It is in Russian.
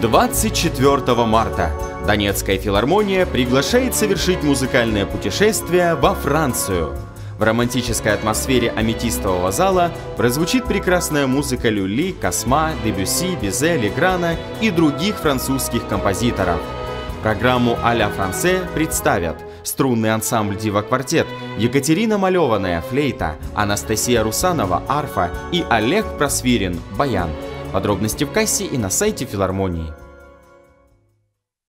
24 марта Донецкая филармония приглашает совершить музыкальное путешествие во Францию. В романтической атмосфере аметистового зала прозвучит прекрасная музыка Люли, Косма, Дебюсси, Бизе, Леграна и других французских композиторов. Программу «А-ля Франсе» представят струнный ансамбль «Дива-квартет», Екатерина Малеваная – флейта, Анастасия Русанова – арфа и Олег Просвирин – баян. Подробности в кассе и на сайте филармонии.